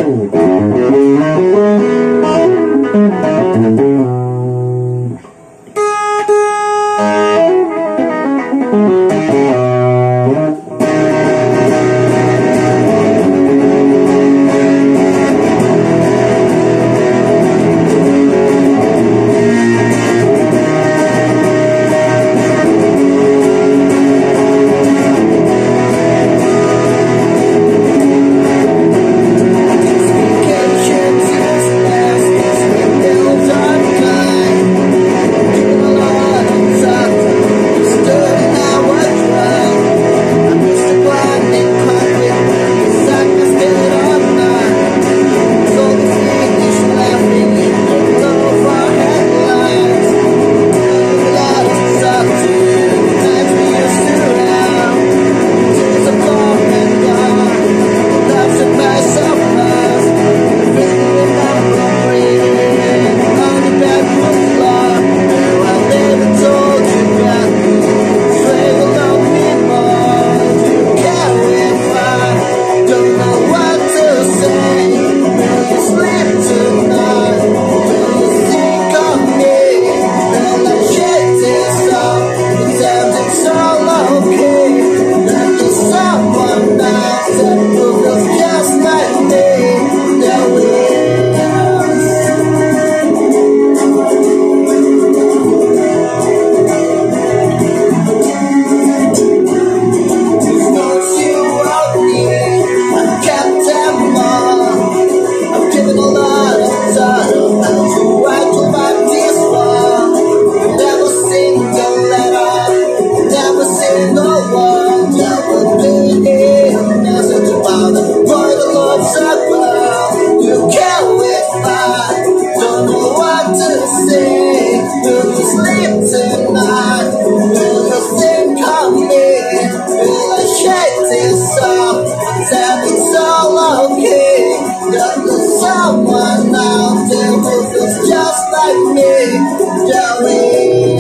Someone out there who feels just like me, darling.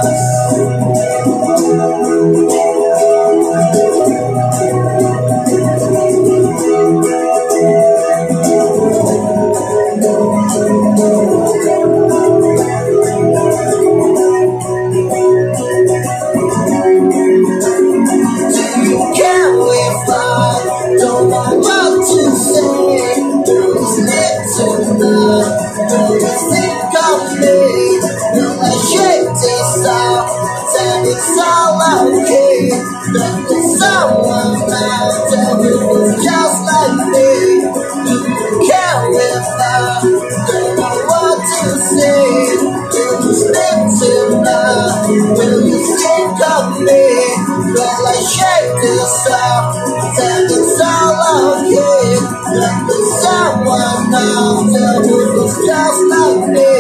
Can we fly? Don't know what to say. Do you think of me? Will I shake this off? Tell it's all okay. That there's someone out there who is just like me. Do you care if I don't know what to say? Do you sleep tonight? Will you think of me? Will I shake this off? Tell it's all okay. That there's someone out there who is just like me.